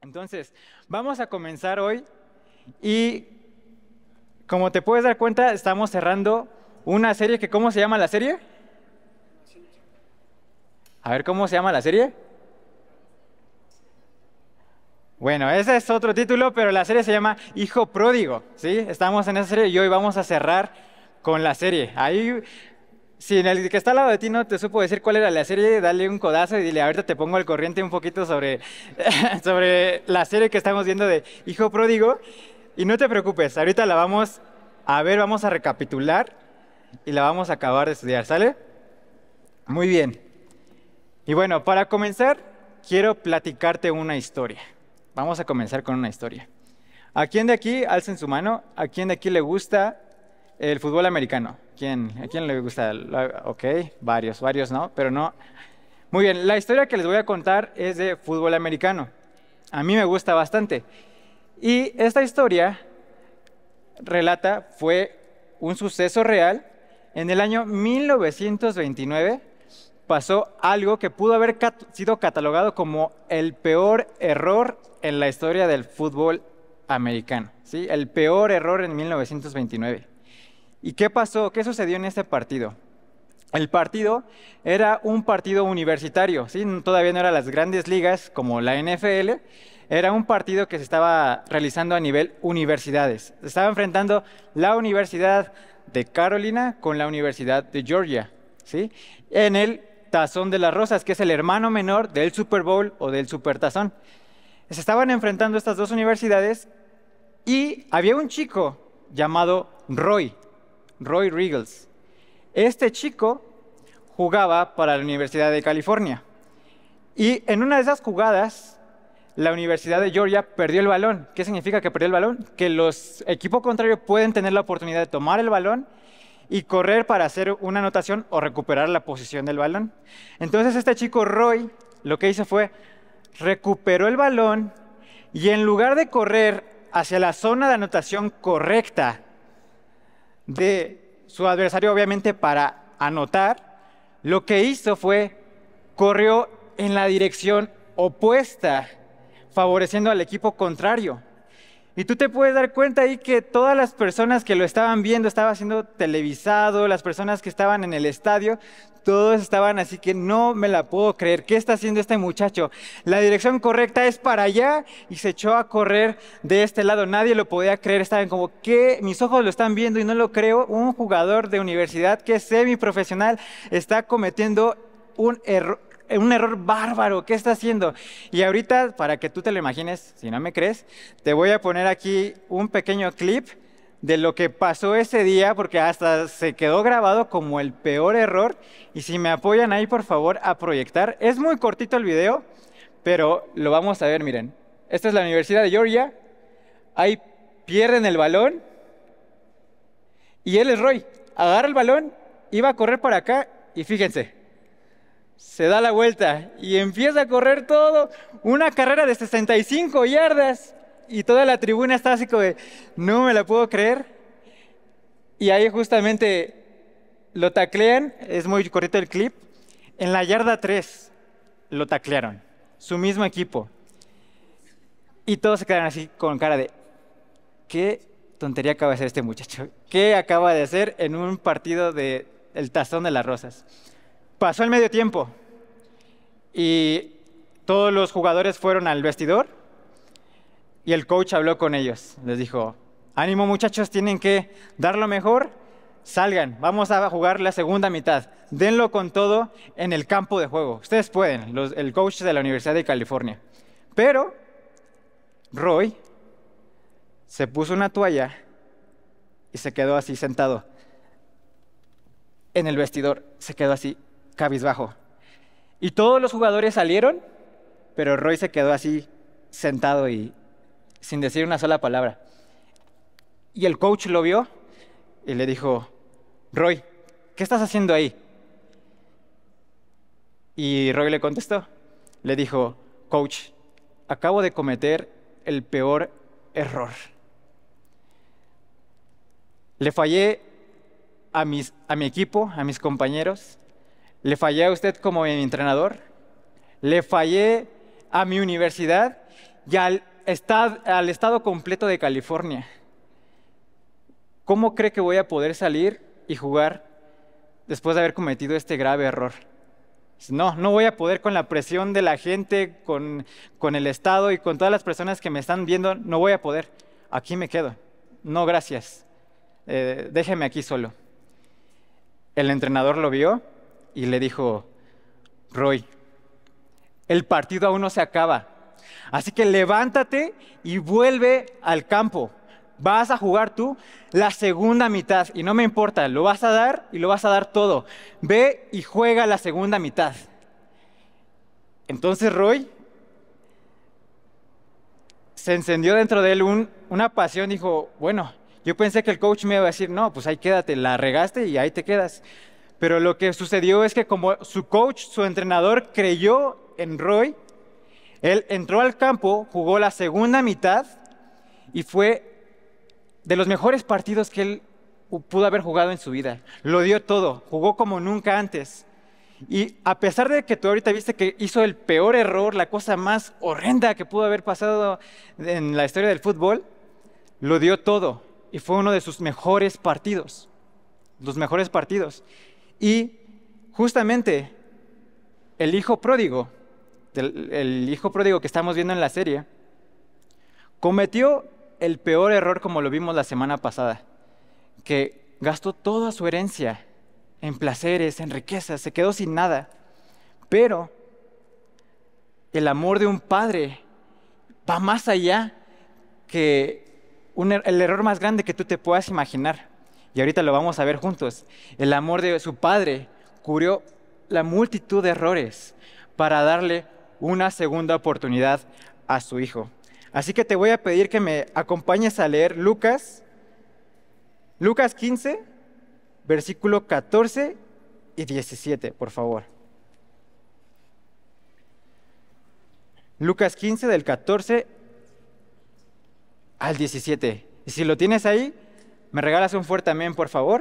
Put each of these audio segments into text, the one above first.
Entonces, vamos a comenzar hoy y como te puedes dar cuenta, estamos cerrando una serie que, ¿cómo se llama la serie? A ver, ¿cómo se llama la serie? Bueno, ese es otro título, pero la serie se llama Hijo Pródigo, ¿sí? Estamos en esa serie y hoy vamos a cerrar con la serie. Ahí, si en el que está al lado de ti no te supo decir cuál era la serie, dale un codazo y dile, ahorita te pongo al corriente un poquito sobre, sobre la serie que estamos viendo de Hijo Pródigo. Y no te preocupes, ahorita la vamos a ver, vamos a recapitular y la vamos a acabar de estudiar, ¿sale? Muy bien. Y bueno, para comenzar, quiero platicarte una historia. Vamos a comenzar con una historia. ¿A quién de aquí, alcen su mano, a quién de aquí le gusta el fútbol americano? ¿A quién le gusta? Ok, varios no, pero no. Muy bien, la historia que les voy a contar es de fútbol americano. A mí me gusta bastante. Y esta historia fue un suceso real. En el año 1929 pasó algo que pudo haber sido catalogado como el peor error en la historia del fútbol americano, ¿sí? El peor error en 1929. ¿Y qué pasó? ¿Qué sucedió en este partido? El partido era un partido universitario, ¿sí? Todavía no eran las grandes ligas como la NFL. Era un partido que se estaba realizando a nivel universidades. Se estaba enfrentando la Universidad de Carolina con la Universidad de Georgia, ¿sí? En el Tazón de las Rosas, que es el hermano menor del Super Bowl o del Supertazón. Se estaban enfrentando estas dos universidades y había un chico llamado Roy Riegels. Este chico jugaba para la Universidad de California y en una de esas jugadas la Universidad de Georgia perdió el balón. ¿Qué significa que perdió el balón? Que los equipos contrarios pueden tener la oportunidad de tomar el balón y correr para hacer una anotación o recuperar la posición del balón. Entonces este chico Roy lo que hizo fue recuperó el balón y en lugar de correr hacia la zona de anotación correcta de su adversario, obviamente para anotar, lo que hizo fue corrió en la dirección opuesta, favoreciendo al equipo contrario. Y tú te puedes dar cuenta ahí que todas las personas que lo estaban viendo, estaba siendo televisado, las personas que estaban en el estadio, todos estaban así que no me la puedo creer. ¿Qué está haciendo este muchacho? La dirección correcta es para allá y se echó a correr de este lado. Nadie lo podía creer. Estaban como, ¿qué? Mis ojos lo están viendo y no lo creo. Un jugador de universidad que es semiprofesional está cometiendo un error bárbaro. ¿Qué está haciendo? Y ahorita, para que tú te lo imagines, si no me crees, te voy a poner aquí un pequeño clip de lo que pasó ese día, porque hasta se quedó grabado como el peor error. Y si me apoyan ahí, por favor, a proyectar. Es muy cortito el video, pero lo vamos a ver, miren. Esta es la Universidad de Georgia. Ahí pierden el balón. Y él es Roy. Agarra el balón, iba a correr para acá y fíjense. Se da la vuelta y empieza a correr todo, una carrera de 65 yardas y toda la tribuna está así como de, no me la puedo creer. Y ahí justamente lo taclean, es muy cortito el clip, en la yarda 3 lo taclearon, su mismo equipo. Y todos se quedaron así con cara de, ¿qué tontería acaba de hacer este muchacho? ¿Qué acaba de hacer en un partido del Tazón de las Rosas? Pasó el medio tiempo y todos los jugadores fueron al vestidor y el coach habló con ellos. Les dijo, ánimo muchachos, tienen que dar lo mejor, salgan, vamos a jugar la segunda mitad. Denlo con todo en el campo de juego. Ustedes pueden, el coach de la Universidad de California. Pero Roy se puso una toalla y se quedó así sentado en el vestidor, se quedó así cabizbajo. Y todos los jugadores salieron, pero Roy se quedó así sentado y sin decir una sola palabra. Y el coach lo vio y le dijo, Roy, ¿qué estás haciendo ahí? Y Roy le contestó, le dijo, coach, acabo de cometer el peor error. Le fallé a mi equipo, a mis compañeros. Le fallé a usted como mi entrenador, le fallé a mi universidad y al estado completo de California. ¿Cómo cree que voy a poder salir y jugar después de haber cometido este grave error? No, no voy a poder con la presión de la gente, con el Estado y con todas las personas que me están viendo, no voy a poder. Aquí me quedo. No, gracias. Déjeme aquí solo. El entrenador lo vio y le dijo: Roy, el partido aún no se acaba, así que levántate y vuelve al campo. Vas a jugar tú la segunda mitad y no me importa, lo vas a dar y lo vas a dar todo. Ve y juega la segunda mitad. Entonces Roy se encendió dentro de él una pasión. Dijo: bueno, yo pensé que el coach me iba a decir: no, pues ahí quédate, la regaste y ahí te quedas. Pero lo que sucedió es que como su coach, su entrenador, creyó en Roy, él entró al campo, jugó la segunda mitad y fue de los mejores partidos que él pudo haber jugado en su vida. Lo dio todo, jugó como nunca antes. Y a pesar de que tú ahorita viste que hizo el peor error, la cosa más horrenda que pudo haber pasado en la historia del fútbol, lo dio todo y fue uno de sus mejores partidos, los mejores partidos. Y justamente el hijo pródigo, el hijo pródigo que estamos viendo en la serie, cometió el peor error, como lo vimos la semana pasada, que gastó toda su herencia en placeres, en riquezas, se quedó sin nada. Pero el amor de un padre va más allá que el error más grande que tú te puedas imaginar. Y ahorita lo vamos a ver juntos. El amor de su padre cubrió la multitud de errores para darle una segunda oportunidad a su hijo. Así que te voy a pedir que me acompañes a leer Lucas 15, versículo 14 y 17, por favor. Lucas 15, del 14 al 17. Y si lo tienes ahí, ¿me regalas un fuerte amén, por favor?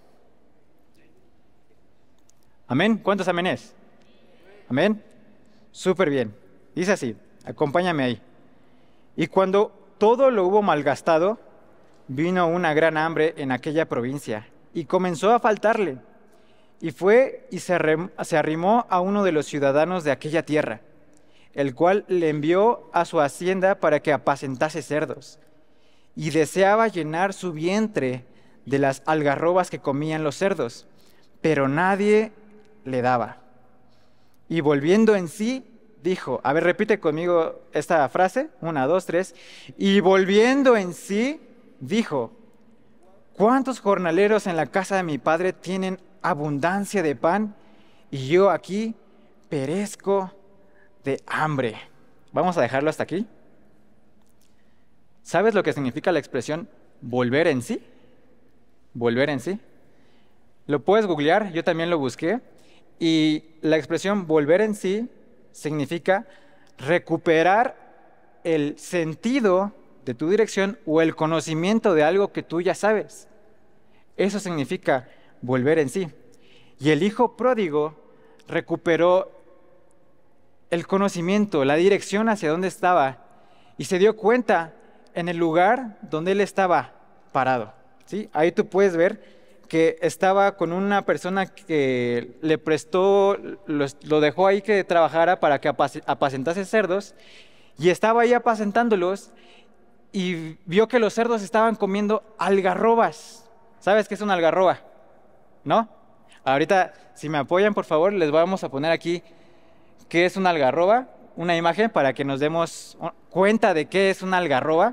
¿Amén? ¿Cuántos amenes? ¿Amén? Súper bien. Dice así, acompáñame ahí. Y cuando todo lo hubo malgastado, vino una gran hambre en aquella provincia y comenzó a faltarle. Y fue y se arrimó a uno de los ciudadanos de aquella tierra, el cual le envió a su hacienda para que apacentase cerdos. Y deseaba llenar su vientre de las algarrobas que comían los cerdos, pero nadie le daba. Y volviendo en sí, dijo, a ver, repite conmigo esta frase, 1, 2, 3. Y volviendo en sí, dijo, ¿cuántos jornaleros en la casa de mi padre tienen abundancia de pan y yo aquí perezco de hambre? Vamos a dejarlo hasta aquí. ¿Sabes lo que significa la expresión volver en sí? Volver en sí. Lo puedes googlear, yo también lo busqué. Y la expresión volver en sí significa recuperar el sentido de tu dirección o el conocimiento de algo que tú ya sabes. Eso significa volver en sí. Y el hijo pródigo recuperó el conocimiento, la dirección hacia dónde estaba y se dio cuenta en el lugar donde él estaba parado, ¿sí? Ahí tú puedes ver que estaba con una persona que le prestó, lo dejó ahí que trabajara para que apacentase cerdos, y estaba ahí apacentándolos y vio que los cerdos estaban comiendo algarrobas. ¿Sabes qué es una algarroba? ¿No? Ahorita, si me apoyan, por favor, les vamos a poner aquí qué es una algarroba, una imagen para que nos demos cuenta de qué es una algarroba.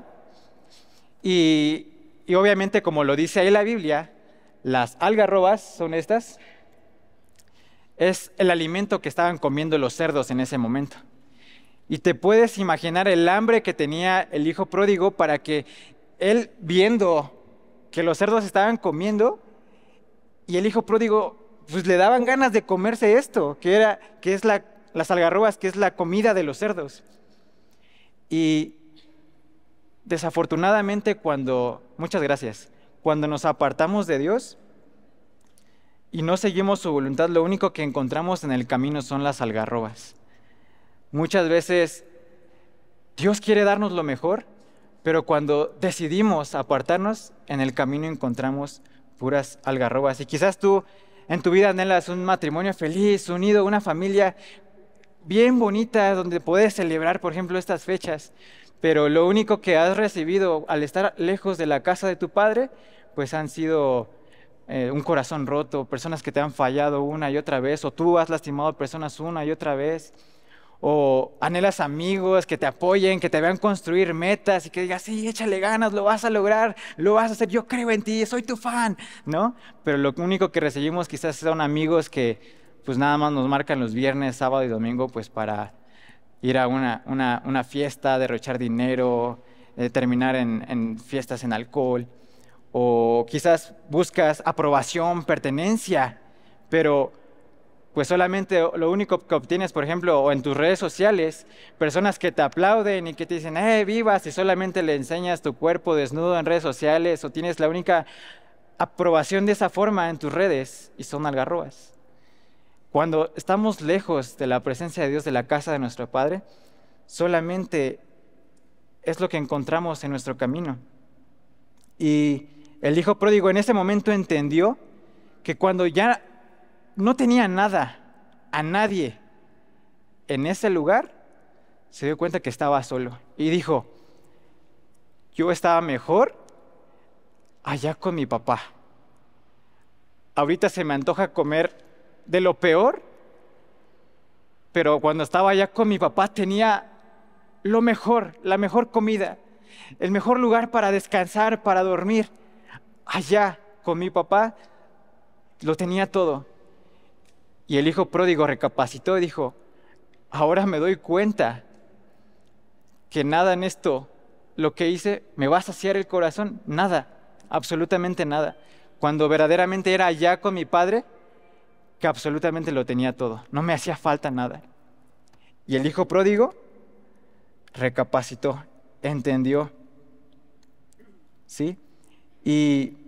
Y obviamente, como lo dice ahí la Biblia, las algarrobas son estas. Es el alimento que estaban comiendo los cerdos en ese momento. Y te puedes imaginar el hambre que tenía el hijo pródigo para que él, viendo que los cerdos estaban comiendo, y el hijo pródigo, pues le daban ganas de comerse esto, que es las algarrobas, que es la comida de los cerdos. Y desafortunadamente muchas gracias, cuando nos apartamos de Dios y no seguimos su voluntad, lo único que encontramos en el camino son las algarrobas. Muchas veces Dios quiere darnos lo mejor, pero cuando decidimos apartarnos, en el camino encontramos puras algarrobas. Y quizás tú en tu vida anhelas un matrimonio feliz, unido, una familia bien bonita, donde puedes celebrar, por ejemplo, estas fechas, pero lo único que has recibido al estar lejos de la casa de tu padre, pues han sido un corazón roto, personas que te han fallado una y otra vez, o tú has lastimado a personas una y otra vez, o anhelas amigos que te apoyen, que te vean construir metas y que digas, sí, échale ganas, lo vas a lograr, lo vas a hacer, yo creo en ti, soy tu fan, ¿no? Pero lo único que recibimos quizás son amigos que pues nada más nos marcan los viernes, sábado y domingo pues para ir a una fiesta, derrochar dinero, terminar en fiestas en alcohol, o quizás buscas aprobación, pertenencia, pero pues solamente lo único que obtienes, por ejemplo, o en tus redes sociales, personas que te aplauden y que te dicen, vivas, y solamente le enseñas tu cuerpo desnudo en redes sociales, o tienes la única aprobación de esa forma en tus redes, y son algarrobas. Cuando estamos lejos de la presencia de Dios, de la casa de nuestro Padre, solamente es lo que encontramos en nuestro camino. Y el hijo pródigo en ese momento entendió que cuando ya no tenía nada, a nadie en ese lugar, se dio cuenta que estaba solo. Y dijo, yo estaba mejor allá con mi papá. Ahorita se me antoja comer de lo peor, pero cuando estaba allá con mi papá tenía lo mejor, la mejor comida, el mejor lugar para descansar, para dormir. Allá con mi papá lo tenía todo. Y el hijo pródigo recapacitó y dijo, ahora me doy cuenta que nada en esto, lo que hice, me va a saciar el corazón. Nada, absolutamente nada. Cuando verdaderamente era allá con mi padre, que absolutamente lo tenía todo. No me hacía falta nada. Y el hijo pródigo recapacitó, entendió. ¿Sí? Y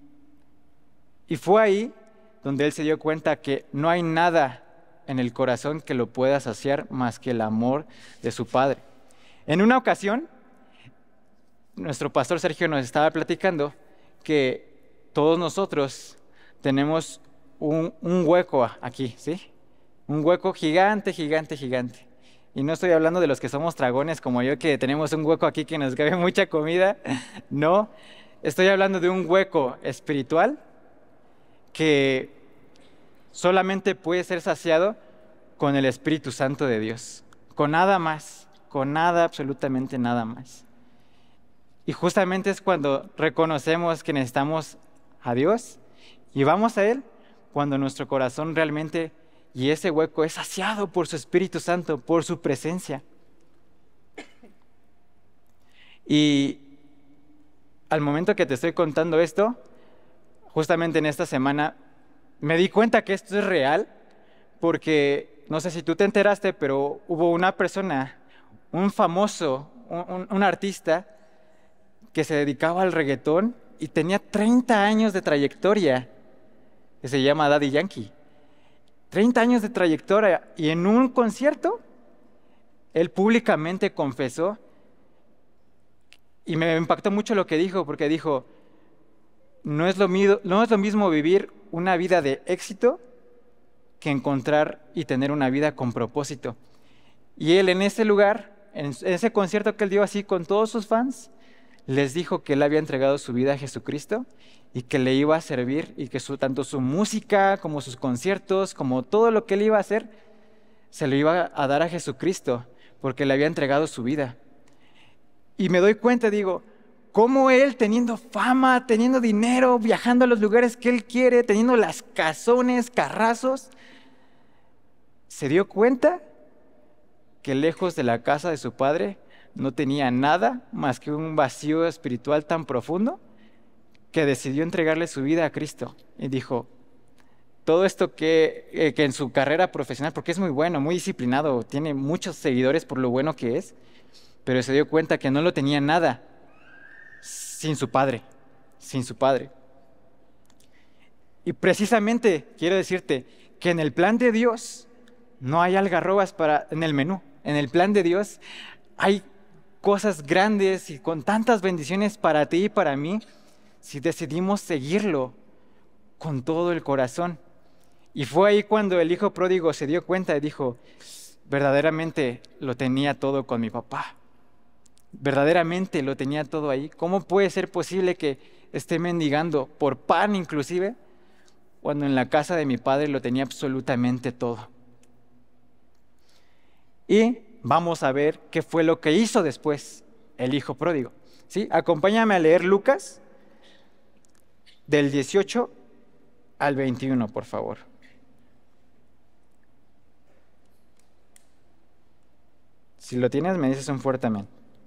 fue ahí donde él se dio cuenta que no hay nada en el corazón que lo pueda saciar más que el amor de su padre. En una ocasión, nuestro pastor Sergio nos estaba platicando que todos nosotros tenemos un hueco aquí, ¿sí? Un hueco gigante, gigante, gigante. Y no estoy hablando de los que somos dragones como yo, que tenemos un hueco aquí que nos cabe mucha comida. No, estoy hablando de un hueco espiritual que solamente puede ser saciado con el Espíritu Santo de Dios. Con nada más, con nada, absolutamente nada más. Y justamente es cuando reconocemos que necesitamos a Dios y vamos a Él, cuando nuestro corazón realmente, y ese hueco es saciado por su Espíritu Santo, por su presencia. Y al momento que te estoy contando esto, justamente en esta semana, me di cuenta que esto es real, porque no sé si tú te enteraste, pero hubo una persona, un famoso, un artista, que se dedicaba al reggaetón y tenía 30 años de trayectoria, que se llama Daddy Yankee. 30 años de trayectoria, y en un concierto, él públicamente confesó, y me impactó mucho lo que dijo, porque dijo, no es lo mismo vivir una vida de éxito que encontrar y tener una vida con propósito. Y él en ese lugar, en ese concierto que él dio así con todos sus fans, les dijo que él había entregado su vida a Jesucristo y que le iba a servir, y que tanto su música como sus conciertos, como todo lo que él iba a hacer, se lo iba a dar a Jesucristo, porque le había entregado su vida. Y me doy cuenta, digo, cómo él, teniendo fama, teniendo dinero, viajando a los lugares que él quiere, teniendo las casones, carrazos, se dio cuenta que lejos de la casa de su padre no tenía nada más que un vacío espiritual tan profundo, que decidió entregarle su vida a Cristo. Y dijo, todo esto que en su carrera profesional, porque es muy bueno, muy disciplinado, tiene muchos seguidores por lo bueno que es, pero se dio cuenta que no lo tenía nada sin su padre, sin su padre. Y precisamente quiero decirte que en el plan de Dios no hay algarrobas en el menú. En el plan de Dios hay cosas grandes y con tantas bendiciones para ti y para mí si decidimos seguirlo con todo el corazón. Y fue ahí cuando el hijo pródigo se dio cuenta y dijo, verdaderamente lo tenía todo con mi papá. Verdaderamente lo tenía todo ahí. ¿Cómo puede ser posible que esté mendigando por pan inclusive, cuando en la casa de mi padre lo tenía absolutamente todo? Y vamos a ver qué fue lo que hizo después el hijo pródigo. ¿Sí? Acompáñame a leer Lucas del 18 al 21, por favor. Si lo tienes, me dices un fuerte amén.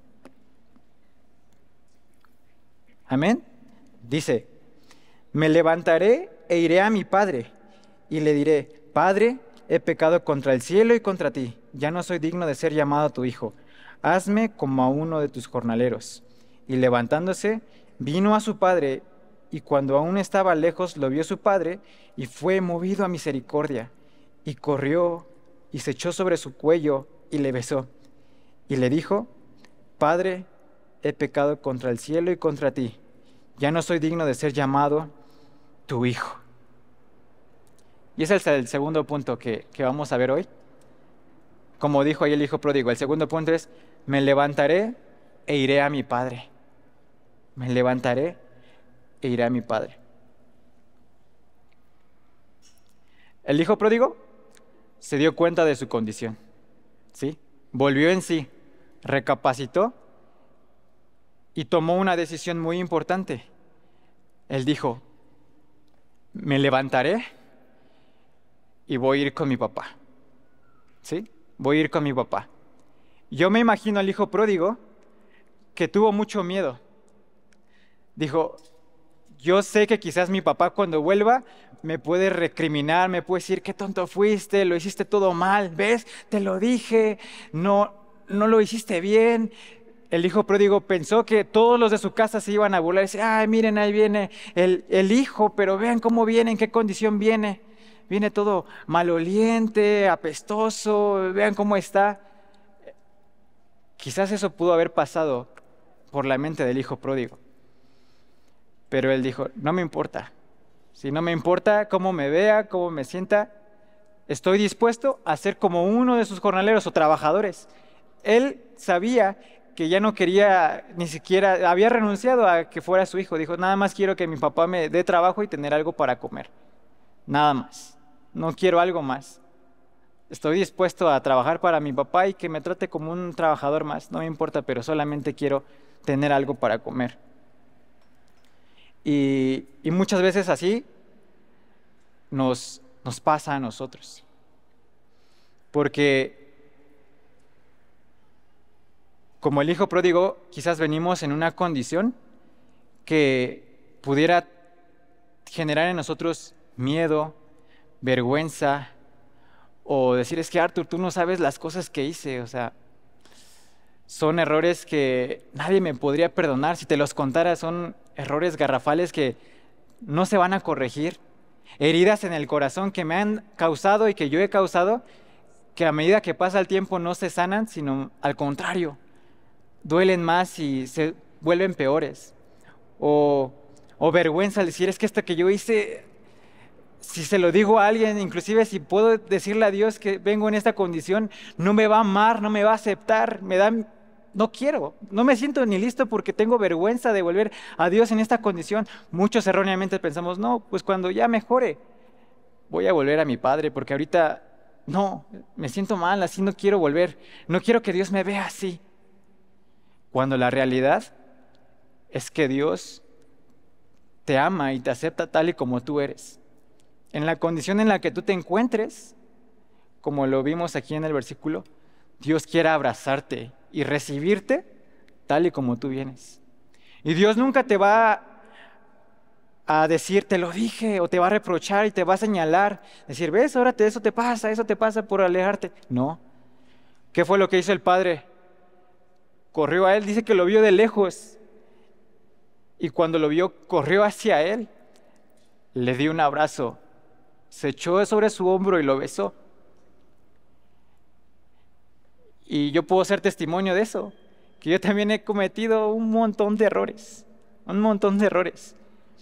Amén. Dice, me levantaré e iré a mi padre y le diré, Padre, he pecado contra el cielo y contra ti, ya no soy digno de ser llamado tu hijo. Hazme como a uno de tus jornaleros. Y levantándose, vino a su padre, y cuando aún estaba lejos lo vio su padre, y fue movido a misericordia, y corrió, y se echó sobre su cuello, y le besó. Y le dijo, Padre, he pecado contra el cielo y contra ti, ya no soy digno de ser llamado tu hijo. Y ese es el segundo punto que vamos a ver hoy. Como dijo ahí el hijo pródigo, el segundo punto es, me levantaré e iré a mi padre. Me levantaré e iré a mi padre. El hijo pródigo se dio cuenta de su condición, ¿sí? Volvió en sí, recapacitó y tomó una decisión muy importante. Él dijo, me levantaré y voy a ir con mi papá, ¿sí? Voy a ir con mi papá. Yo me imagino al hijo pródigo que tuvo mucho miedo. Dijo, yo sé que quizás mi papá cuando vuelva me puede recriminar, me puede decir, qué tonto fuiste, lo hiciste todo mal, ¿ves? Te lo dije, no lo hiciste bien. El hijo pródigo pensó que todos los de su casa se iban a burlar y decir, ay, miren, ahí viene el hijo, pero vean cómo viene, en qué condición viene. Viene todo maloliente, apestoso, vean cómo está. Quizás eso pudo haber pasado por la mente del hijo pródigo. Pero él dijo, no me importa. Si no me importa cómo me vea, cómo me sienta, estoy dispuesto a ser como uno de sus jornaleros o trabajadores. Él sabía que ya no quería, ni siquiera, había renunciado a que fuera su hijo. Dijo, nada más quiero que mi papá me dé trabajo y tener algo para comer. Nada más. No quiero algo más. Estoy dispuesto a trabajar para mi papá y que me trate como un trabajador más. No me importa, pero solamente quiero tener algo para comer. Y muchas veces así nos pasa a nosotros. Porque como el hijo pródigo, quizás venimos en una condición que pudiera generar en nosotros miedo, vergüenza, o decir, es que Arthur, tú no sabes las cosas que hice, o sea, son errores que nadie me podría perdonar. Si te los contara, son errores garrafales que no se van a corregir, heridas en el corazón que me han causado y que yo he causado, que a medida que pasa el tiempo no se sanan, sino al contrario, duelen más y se vuelven peores. O vergüenza al decir, es que esto que yo hice, si se lo digo a alguien, inclusive si puedo decirle a Dios que vengo en esta condición, no me va a amar, no me va a aceptar, no quiero, no me siento ni listo porque tengo vergüenza de volver a Dios en esta condición. Muchos erróneamente pensamos, no, pues cuando ya mejore, voy a volver a mi padre, porque ahorita no, me siento mal, así no quiero volver, no quiero que Dios me vea así. Cuando la realidad es que Dios te ama y te acepta tal y como tú eres. En la condición en la que tú te encuentres, como lo vimos aquí en el versículo, Dios quiere abrazarte y recibirte tal y como tú vienes. Y Dios nunca te va a decir, te lo dije, o te va a reprochar y te va a señalar, decir, ves, ahora eso te pasa por alejarte. No. ¿Qué fue lo que hizo el padre? Corrió a él, dice que lo vio de lejos, y cuando lo vio, corrió hacia él, le dio un abrazo, se echó sobre su hombro y lo besó. Y yo puedo ser testimonio de eso, que yo también he cometido un montón de errores, un montón de errores.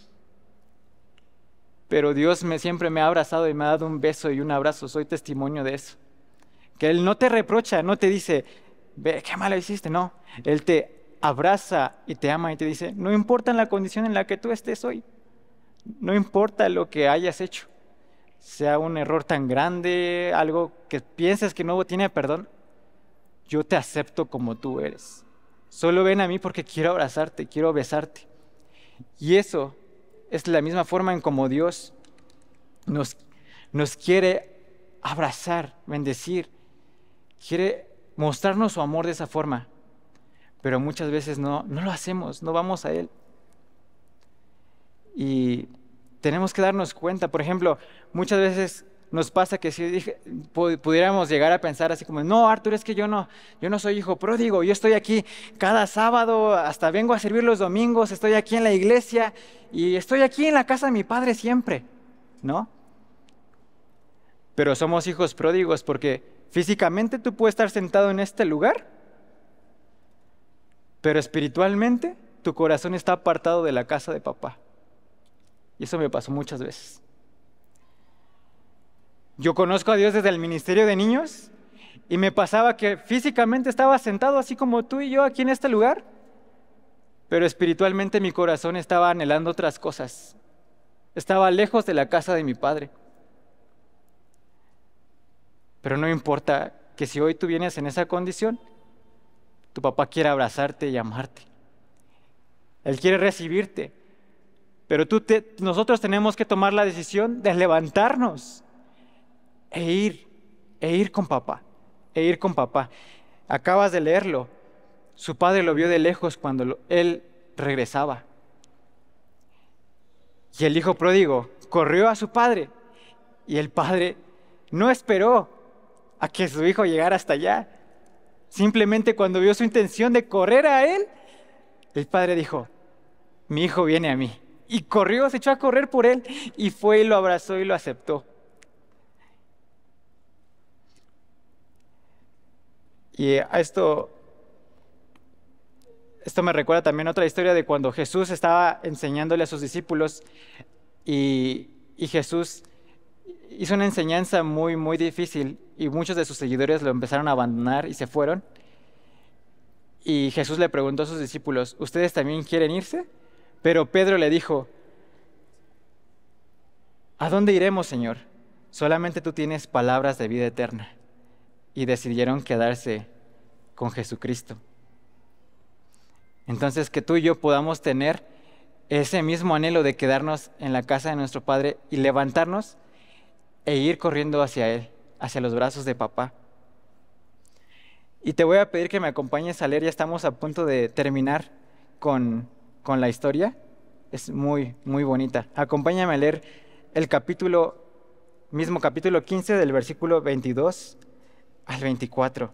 Pero Dios siempre me ha abrazado y me ha dado un beso y un abrazo, soy testimonio de eso. Que Él no te reprocha, no te dice, ve, qué malo hiciste, no. Él te abraza y te ama y te dice, no importa la condición en la que tú estés hoy, no importa lo que hayas hecho, sea un error tan grande, algo que pienses que no tiene perdón, yo te acepto como tú eres. Solo ven a mí porque quiero abrazarte, quiero besarte. Y eso es la misma forma en como Dios nos, nos quiere abrazar, bendecir, quiere mostrarnos su amor de esa forma. Pero muchas veces no lo hacemos, no vamos a Él. Y tenemos que darnos cuenta, por ejemplo, muchas veces nos pasa que si pudiéramos llegar a pensar así como, no, Arthur, es que yo no soy hijo pródigo, yo estoy aquí cada sábado, hasta vengo a servir los domingos, estoy aquí en la iglesia y estoy aquí en la casa de mi padre siempre, ¿no? Pero somos hijos pródigos porque físicamente tú puedes estar sentado en este lugar, pero espiritualmente tu corazón está apartado de la casa de papá. Y eso me pasó muchas veces. Yo conozco a Dios desde el ministerio de niños y me pasaba que físicamente estaba sentado así como tú y yo aquí en este lugar, pero espiritualmente mi corazón estaba anhelando otras cosas. Estaba lejos de la casa de mi padre. Pero no importa que si hoy tú vienes en esa condición, tu papá quiere abrazarte y amarte. Él quiere recibirte. Pero nosotros tenemos que tomar la decisión de levantarnos e ir con papá, Acabas de leerlo. Su padre lo vio de lejos cuando él regresaba. Y el hijo pródigo corrió a su padre y el padre no esperó a que su hijo llegara hasta allá. Simplemente cuando vio su intención de correr a él, el padre dijo, mi hijo viene a mí. Y corrió, se echó a correr por él y fue y lo abrazó y lo aceptó. Y a esto me recuerda también otra historia de cuando Jesús estaba enseñándole a sus discípulos y Jesús hizo una enseñanza muy, muy difícil y muchos de sus seguidores lo empezaron a abandonar y se fueron. Y Jesús le preguntó a sus discípulos, ¿ustedes también quieren irse? Pero Pedro le dijo, ¿a dónde iremos, Señor? Solamente tú tienes palabras de vida eterna. Y decidieron quedarse con Jesucristo. Entonces, que tú y yo podamos tener ese mismo anhelo de quedarnos en la casa de nuestro Padre y levantarnos e ir corriendo hacia Él, hacia los brazos de papá. Y te voy a pedir que me acompañes a leer, ya estamos a punto de terminar con la historia. Es muy, muy bonita. Acompáñame a leer el mismo capítulo 15 del versículo 22 al 24.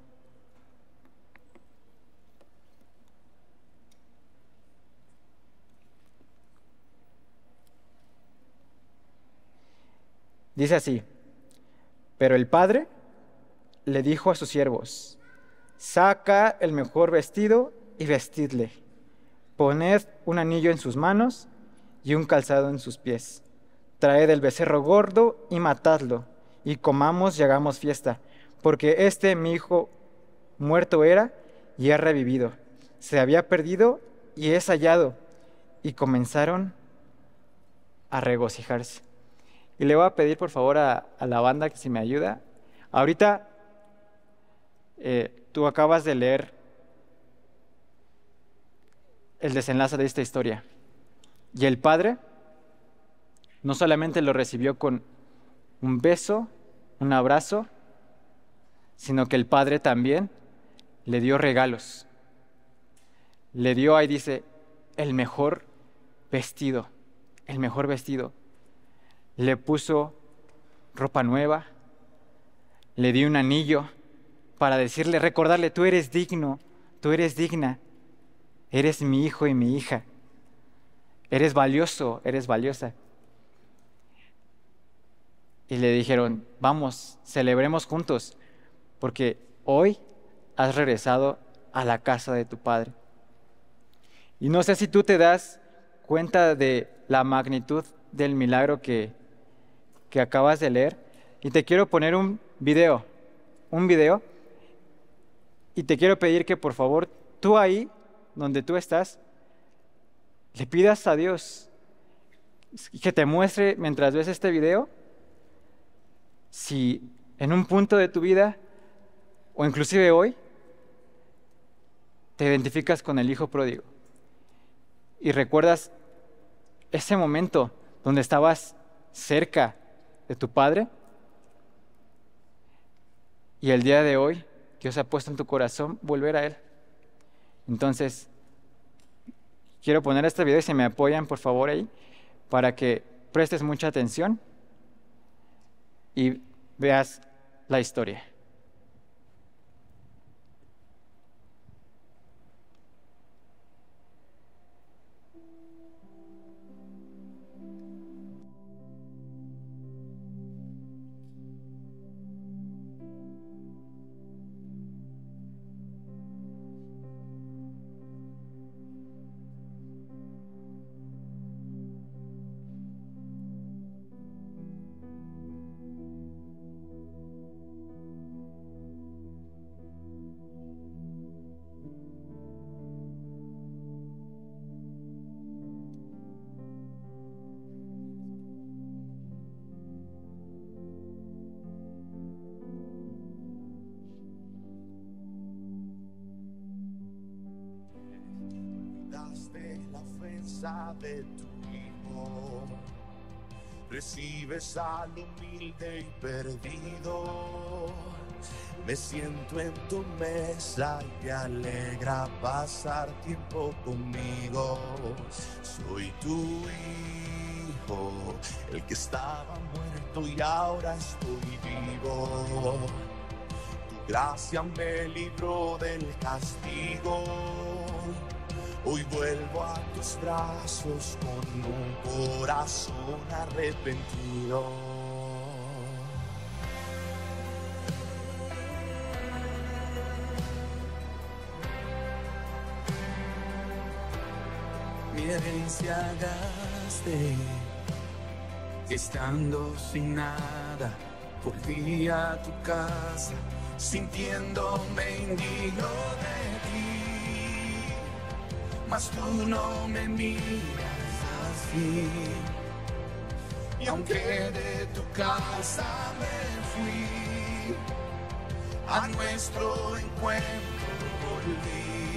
Dice así, pero el padre le dijo a sus siervos, saca el mejor vestido y vestidle, poned un anillo en sus manos y un calzado en sus pies, traed el becerro gordo y matadlo, y comamos y hagamos fiesta, porque mi hijo muerto era y ha revivido, se había perdido y es hallado. Y comenzaron a regocijarse. Y le voy a pedir por favor a la banda que si me ayuda. Ahorita tú acabas de leer el desenlace de esta historia. Y el padre no solamente lo recibió con un beso, un abrazo, sino que el padre también le dio regalos. Le dio, ahí dice, el mejor vestido. Le puso ropa nueva, le dio un anillo para decirle, recordarle, tú eres digno, tú eres digna, eres mi hijo y mi hija, eres valioso, eres valiosa. Y le dijeron, vamos, celebremos juntos, porque hoy has regresado a la casa de tu Padre. Y no sé si tú te das cuenta de la magnitud del milagro que acabas de leer. Y te quiero poner un video, y te quiero pedir que por favor, tú ahí, donde tú estás, le pidas a Dios que te muestre mientras ves este video si en un punto de tu vida o inclusive hoy te identificas con el hijo pródigo y recuerdas ese momento donde estabas cerca de tu padre y el día de hoy Dios ha puesto en tu corazón volver a Él. Entonces, quiero poner este video y si me apoyan por favor ahí para que prestes mucha atención y veas la historia. La ofensa de tu hijo, recibes al humilde y perdido. Me siento en tu mesa y te alegra pasar tiempo conmigo. Soy tu hijo, el que estaba muerto y ahora estoy vivo. Tu gracia me libró del castigo. Hoy vuelvo a tus brazos con un corazón arrepentido. Mi herencia gasté, estando sin nada, volví a tu casa, sintiéndome indigno de ti. Mas tú no me miras así, y aunque de tu casa me fui, a nuestro encuentro volví,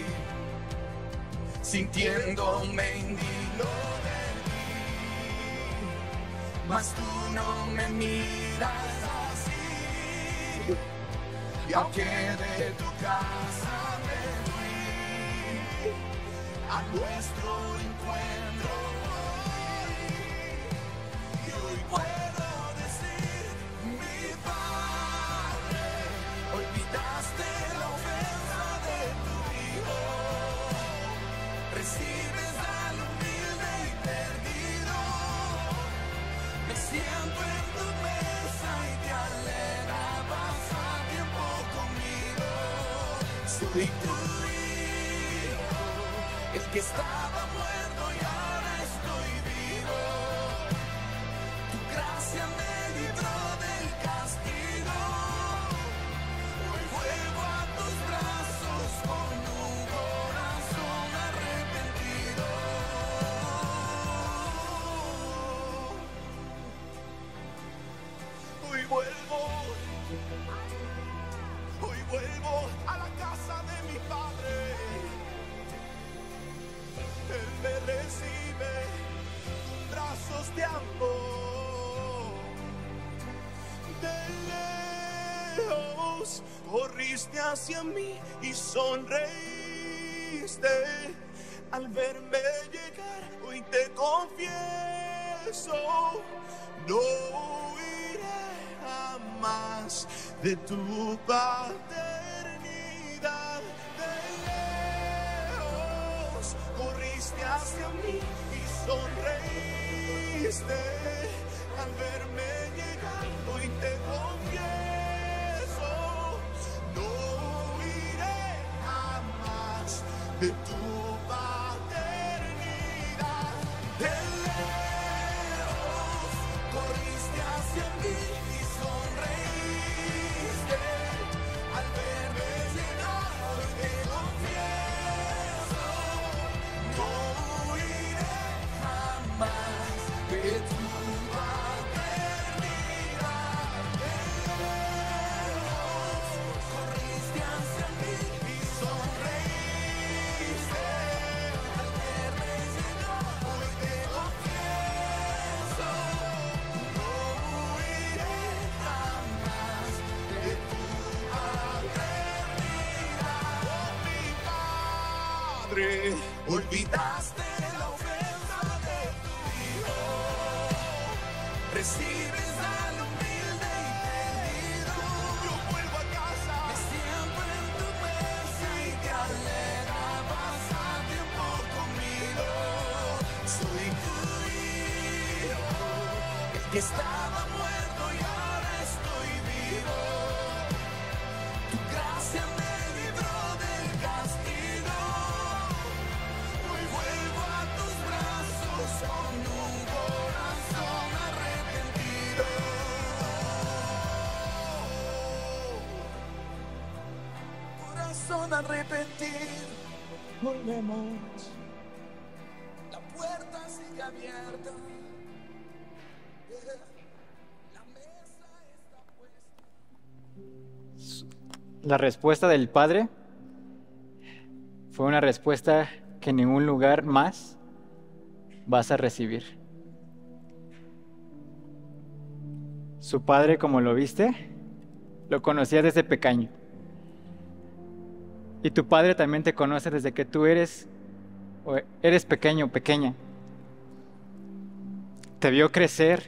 sintiéndome indigno de ti. Mas tú no me miras así, y aunque de tu casa me fui, a nuestro encuentro voy, y hoy puedo decir, mi Padre, olvidaste la ofensa de tu hijo, recibes al humilde y perdido. Me siento en tu mesa y te alegra pasar tiempo conmigo. Soy tu el que estaba muerto y ahora estoy vivo. Tu gracia me libró del castigo. Hoy vuelvo a tus brazos con un corazón arrepentido. Hoy vuelvo a la casa de mi padre. Él me recibe con brazos de amor. De lejos corriste hacia mí y sonreíste. Al verme llegar, hoy te confieso, no huiré jamás de tu paternidad. Corriste hacia mí y sonreíste. Al verme llegar, hoy te confieso, no iré jamás. de tu paternidad. De lejos corriste hacia mí y sonreíste al verme llegar. Hoy te confieso, no huiré jamás de tu paternidad. De lejos corriste hacia mí y sonreíste al verme llegar. Hoy te confieso, no huiré jamás de tu paternidad. Oh, mi Padre, olvidaste la ofensa de tu Hijo. Recibes al humilde y perdido. Yo vuelvo a casa, me siento en tu mesa y te alegra pasar tiempo conmigo. Soy tu hijo, el que estaba muerto y ahora estoy vivo. Tu gracia me libró del castigo. Hoy vuelvo a tus brazos con un corazón arrepentido. Corazón arrepentido, volvemos. La puerta sigue abierta. La mesa está puesta. La respuesta del padre fue una respuesta que en ningún lugar más vas a recibir. Su padre, como lo viste, lo conocía desde pequeño. Y tu padre también te conoce desde que tú eres pequeño, pequeña. Te vio crecer.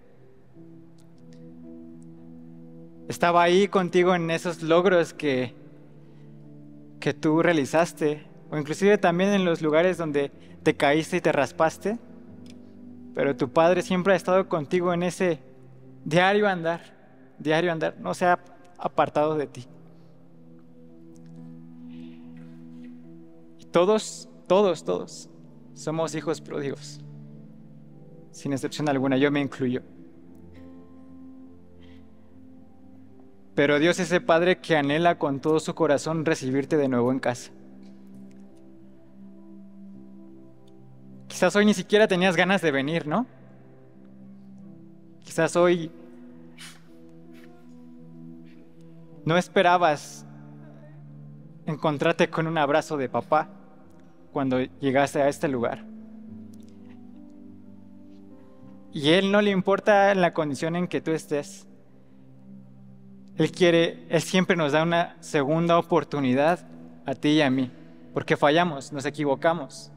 Estaba ahí contigo en esos logros que tú realizaste, o inclusive también en los lugares donde te caíste y te raspaste. Pero tu padre siempre ha estado contigo en ese diario andar, no se ha apartado de ti. Y todos somos hijos pródigos, sin excepción alguna, yo me incluyo. Pero Dios es ese Padre que anhela con todo su corazón recibirte de nuevo en casa. Quizás hoy ni siquiera tenías ganas de venir, ¿no? Quizás hoy no esperabas encontrarte con un abrazo de papá cuando llegaste a este lugar. Y Él no le importa la condición en que tú estés. Él siempre nos da una segunda oportunidad a ti y a mí, porque fallamos, nos equivocamos.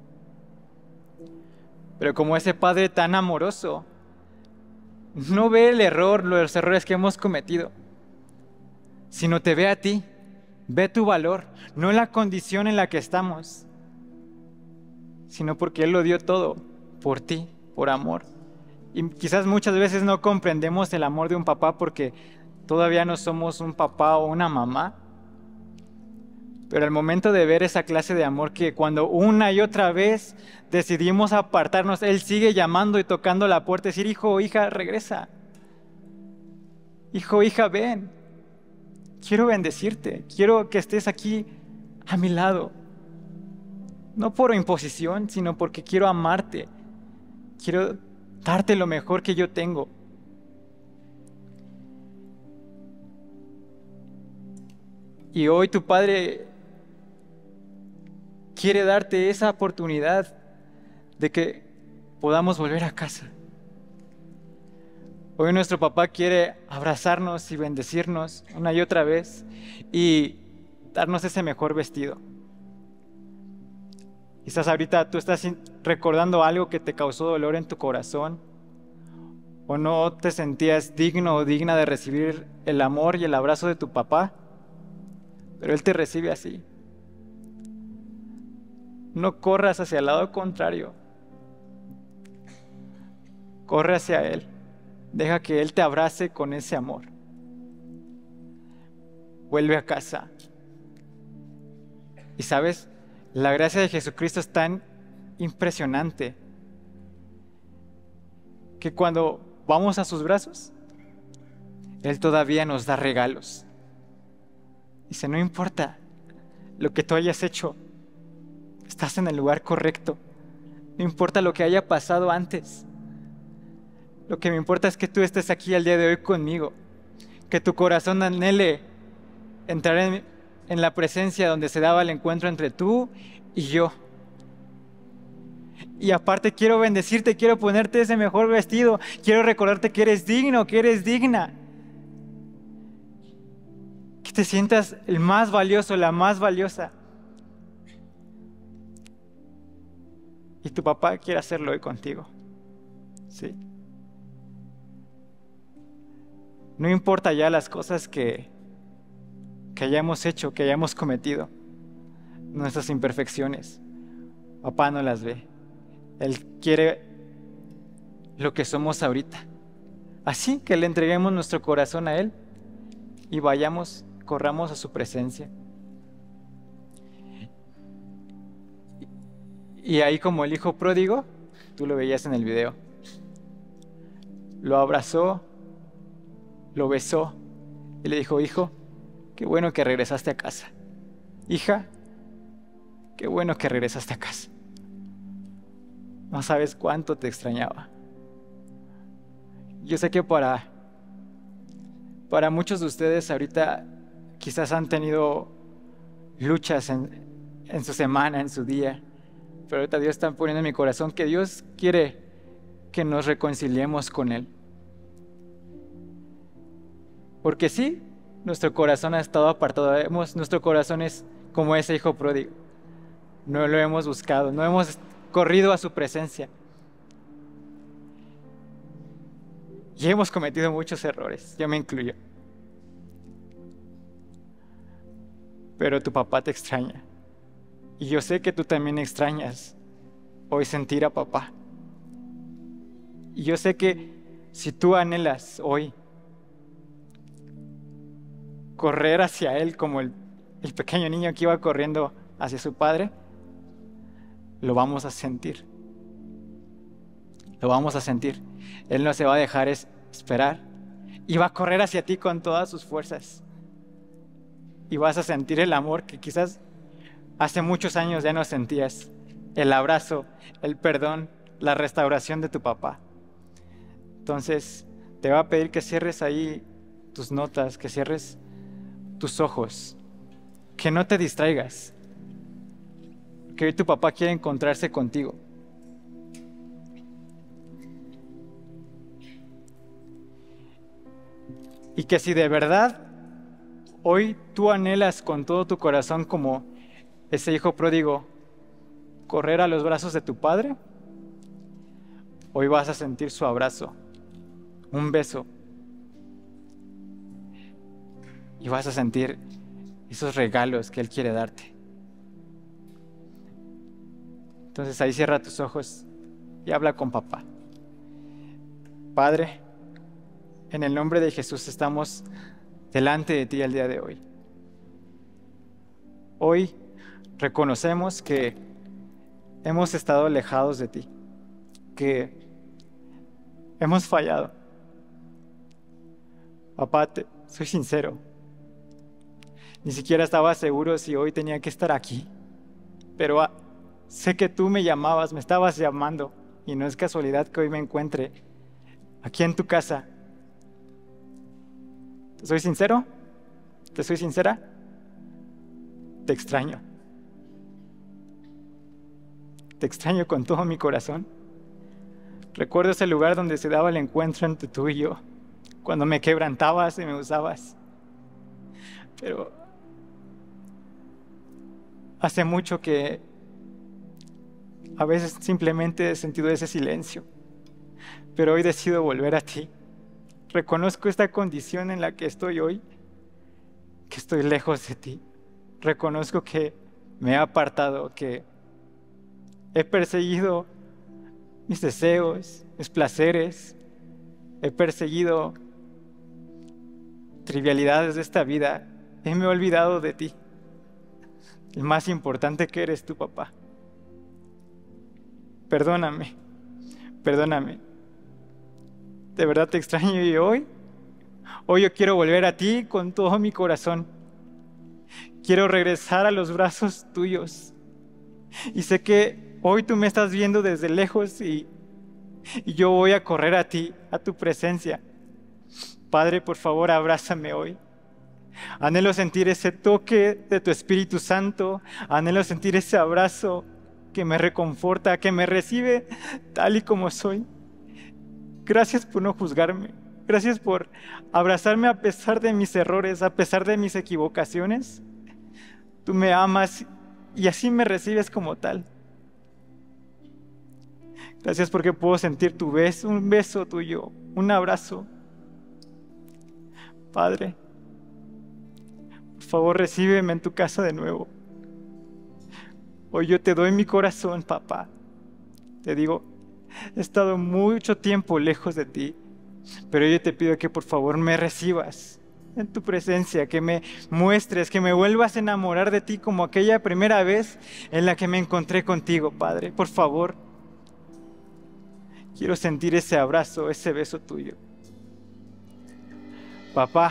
Pero como ese Padre tan amoroso, no ve el error, los errores que hemos cometido, sino te ve a ti, ve tu valor, no la condición en la que estamos, sino porque Él lo dio todo por ti, por amor. Y quizás muchas veces no comprendemos el amor de un papá porque todavía no somos un papá o una mamá. Pero al momento de ver esa clase de amor que cuando una y otra vez decidimos apartarnos, Él sigue llamando y tocando la puerta y decir: hijo o hija, regresa. Hijo o hija, ven. Quiero bendecirte, quiero que estés aquí a mi lado. No por imposición, sino porque quiero amarte. Quiero darte lo mejor que yo tengo. Y hoy tu Padre quiere darte esa oportunidad de que podamos volver a casa. Hoy nuestro papá quiere abrazarnos y bendecirnos una y otra vez y darnos ese mejor vestido. Quizás ahorita tú estás recordando algo que te causó dolor en tu corazón, o no te sentías digno o digna de recibir el amor y el abrazo de tu papá, pero Él te recibe así. No corras hacia el lado contrario. Corre hacia Él. Deja que Él te abrace con ese amor. Vuelve a casa. Y sabes, La gracia de Jesucristo es tan impresionante que cuando vamos a sus brazos, Él todavía nos da regalos. Dice, no importa lo que tú hayas hecho, estás en el lugar correcto. No importa lo que haya pasado antes. Lo que me importa es que tú estés aquí el día de hoy conmigo. Que tu corazón anhele entrar en la presencia donde se daba el encuentro entre tú y yo. Y aparte quiero bendecirte, quiero ponerte ese mejor vestido. Quiero recordarte que eres digno, que eres digna. Que te sientas el más valioso, la más valiosa. Y tu papá quiere hacerlo hoy contigo. Sí. No importa ya las cosas que hayamos hecho, que hayamos cometido, nuestras imperfecciones. Papá no las ve. Él quiere lo que somos ahorita. Así que le entreguemos nuestro corazón a Él y vayamos, corramos a su presencia. Y ahí, como el hijo pródigo, tú lo veías en el video, lo abrazó, lo besó y le dijo, hijo, qué bueno que regresaste a casa. Hija, qué bueno que regresaste a casa. No sabes cuánto te extrañaba. Yo sé que para muchos de ustedes ahorita quizás han tenido luchas en su semana, en su día. Pero ahorita Dios está poniendo en mi corazón que Dios quiere que nos reconciliemos con Él. Porque sí, nuestro corazón ha estado apartado. Nuestro corazón es como ese hijo pródigo. No lo hemos buscado, no hemos corrido a su presencia. Y hemos cometido muchos errores, yo me incluyo. Pero tu papá te extraña. Y yo sé que tú también extrañas hoy sentir a papá. Y yo sé que si tú anhelas hoy correr hacia Él como el pequeño niño que iba corriendo hacia su padre, lo vamos a sentir. Lo vamos a sentir. Él no se va a dejar esperar y va a correr hacia ti con todas sus fuerzas. Y vas a sentir el amor que quizás hace muchos años ya no sentías. El abrazo, el perdón, la restauración de tu papá. Entonces, te va a pedir que cierres ahí tus notas, que cierres tus ojos, que no te distraigas. Que hoy tu papá quiere encontrarse contigo. Y que si de verdad hoy tú anhelas con todo tu corazón como ese hijo pródigo correr a los brazos de tu padre, hoy vas a sentir su abrazo, un beso, y vas a sentir esos regalos que Él quiere darte. Entonces ahí cierra tus ojos y habla con papá. Padre, en el nombre de Jesús estamos delante de ti el día de hoy. Hoy reconocemos que hemos estado alejados de ti, que hemos fallado. Papá, soy sincero. Ni siquiera estaba seguro si hoy tenía que estar aquí, pero sé que tú me llamabas, me estabas llamando, y no es casualidad que hoy me encuentre aquí en tu casa. ¿Te soy sincero? ¿Te soy sincera? Te extraño. Te extraño con todo mi corazón. Recuerdo ese lugar donde se daba el encuentro entre tú y yo, cuando me quebrantabas y me usabas. Pero hace mucho que a veces simplemente he sentido ese silencio. Pero hoy decido volver a ti. Reconozco esta condición en la que estoy hoy, que estoy lejos de ti. Reconozco que me he apartado, que he perseguido mis deseos, mis placeres. He perseguido trivialidades de esta vida. Y me he olvidado de ti. el más importante que eres tú, papá. Perdóname, perdóname. De verdad te extraño y hoy yo quiero volver a ti con todo mi corazón. Quiero regresar a los brazos tuyos. Y sé que hoy tú me estás viendo desde lejos y yo voy a correr a ti, a tu presencia. Padre, por favor, abrázame hoy. Anhelo sentir ese toque de tu Espíritu Santo. Anhelo sentir ese abrazo que me reconforta, que me recibe tal y como soy. Gracias por no juzgarme. Gracias por abrazarme a pesar de mis errores, a pesar de mis equivocaciones. Tú me amas y así me recibes como tal. Gracias porque puedo sentir tu beso, un beso tuyo, un abrazo. Padre, por favor, recíbeme en tu casa de nuevo. Hoy yo te doy mi corazón, papá. Te digo, he estado mucho tiempo lejos de ti, pero yo te pido que por favor me recibas en tu presencia, que me muestres, que me vuelvas a enamorar de ti como aquella primera vez en la que me encontré contigo, Padre. Por favor, quiero sentir ese abrazo, ese beso tuyo. Papá,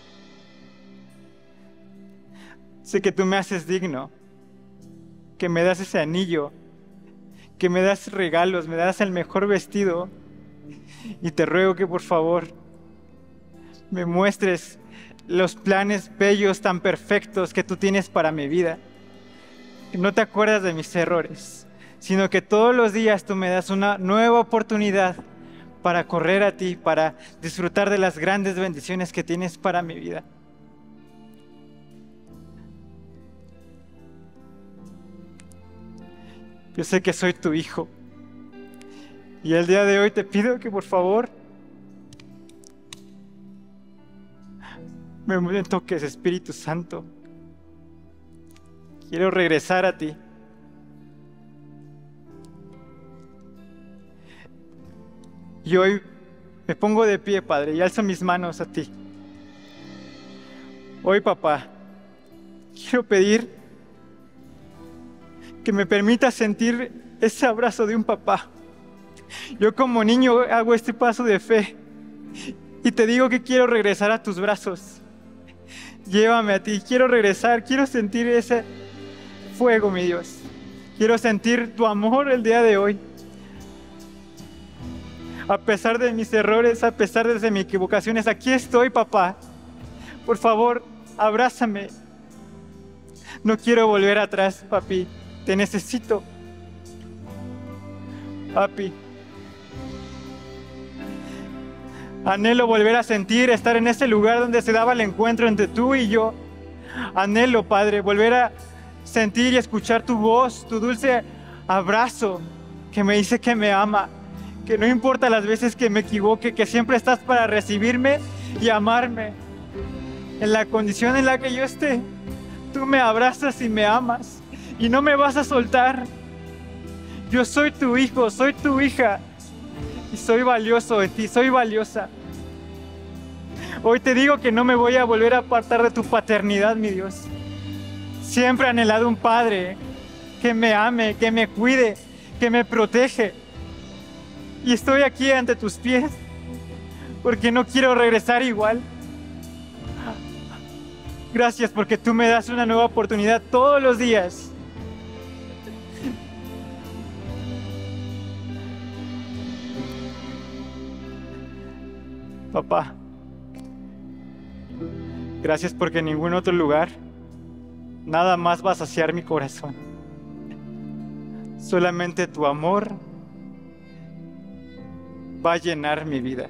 sé que tú me haces digno, que me das ese anillo, que me das regalos, me das el mejor vestido. Y te ruego que por favor me muestres los planes bellos tan perfectos que tú tienes para mi vida. Que no te acuerdas de mis errores, sino que todos los días tú me das una nueva oportunidad para correr a ti, para disfrutar de las grandes bendiciones que tienes para mi vida. Yo sé que soy tu hijo. Y el día de hoy te pido que por favor me toques, Espíritu Santo. Quiero regresar a ti. Y hoy me pongo de pie, Padre, y alzo mis manos a ti. Hoy, papá, quiero pedir que me permitas sentir ese abrazo de un papá. Yo como niño hago este paso de fe y te digo que quiero regresar a tus brazos. Llévame a ti, quiero regresar, quiero sentir ese fuego, mi Dios. Quiero sentir tu amor el día de hoy. A pesar de mis errores, a pesar de mis equivocaciones, aquí estoy, papá. Por favor, abrázame. No quiero volver atrás, papi. Te necesito. Papi. Anhelo volver a sentir, estar en ese lugar donde se daba el encuentro entre tú y yo. Anhelo, Padre, volver a sentir y escuchar tu voz, tu dulce abrazo que me dice que me ama, que no importa las veces que me equivoque, que siempre estás para recibirme y amarme. En la condición en la que yo esté, tú me abrazas y me amas y no me vas a soltar. Yo soy tu hijo, soy tu hija y soy valioso en ti, soy valiosa. Hoy te digo que no me voy a volver a apartar de tu paternidad, mi Dios. Siempre he anhelado un padre que me ame, que me cuide, que me protege. Y estoy aquí ante tus pies porque no quiero regresar igual. Gracias porque tú me das una nueva oportunidad todos los días. Papá, gracias porque en ningún otro lugar nada más va a saciar mi corazón. Solamente tu amor va a llenar mi vida.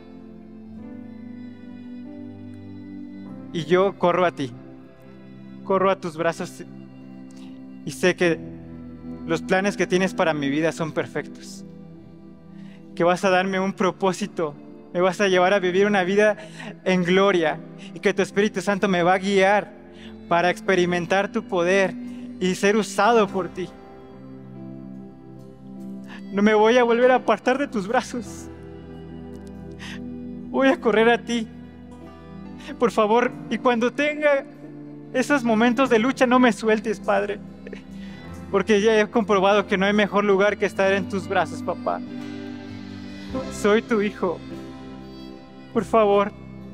Y yo corro a ti, corro a tus brazos y sé que los planes que tienes para mi vida son perfectos. Que vas a darme un propósito. Me vas a llevar a vivir una vida en gloria y que tu Espíritu Santo me va a guiar para experimentar tu poder y ser usado por ti. No me voy a volver a apartar de tus brazos. Voy a correr a ti. Por favor, y cuando tenga esos momentos de lucha, no me sueltes, Padre. porque ya he comprobado que no hay mejor lugar que estar en tus brazos, papá. Soy tu hijo. Por favor,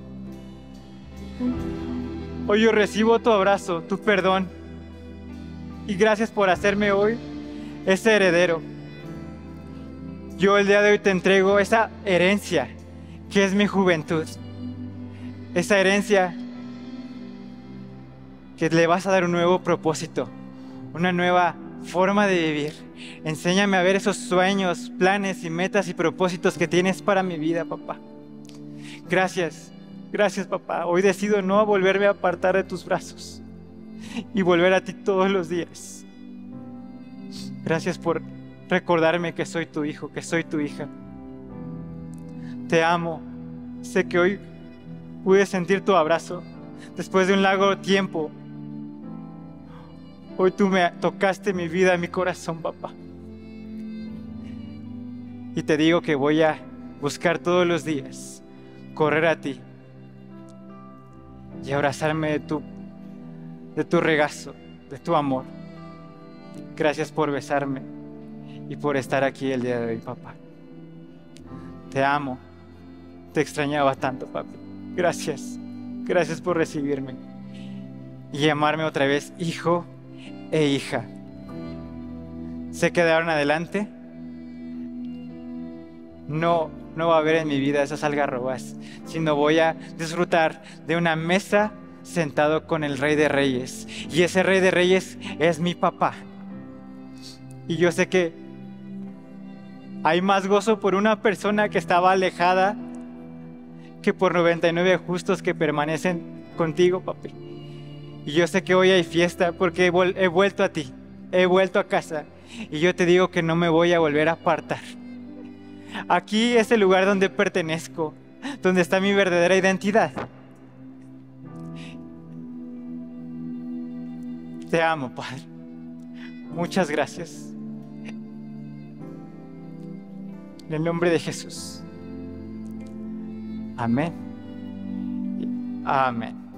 hoy yo recibo tu abrazo, tu perdón, y gracias por hacerme hoy ese heredero. Yo el día de hoy te entrego esa herencia que es mi juventud, esa herencia que le vas a dar un nuevo propósito, una nueva forma de vivir. Enséñame a ver esos sueños, planes y metas y propósitos que tienes para mi vida, papá. Gracias, gracias, papá. Hoy decido no volverme a apartar de tus brazos y volver a ti todos los días. Gracias por recordarme que soy tu hijo, que soy tu hija. Te amo. Sé que hoy pude sentir tu abrazo después de un largo tiempo. Hoy tú me tocaste mi vida, mi corazón, papá. Y te digo que voy a buscar todos los días correr a ti y abrazarme de tu regazo, de tu amor. Gracias por besarme y por estar aquí el día de hoy, papá. Te amo. Te extrañaba tanto, papi. Gracias. Gracias por recibirme y llamarme otra vez hijo e hija. Sé que de ahora en adelante no va a haber en mi vida esas algarrobas, sino voy a disfrutar de una mesa sentado con el Rey de Reyes. Y ese Rey de Reyes es mi papá. Y yo sé que hay más gozo por una persona que estaba alejada que por 99 justos que permanecen contigo, papi. Y yo sé que hoy hay fiesta porque he vuelto a ti, he vuelto a casa. Y yo te digo que no me voy a volver a apartar. Aquí es el lugar donde pertenezco, donde está mi verdadera identidad. Te amo, Padre. Muchas gracias. En el nombre de Jesús. Amén. Amén.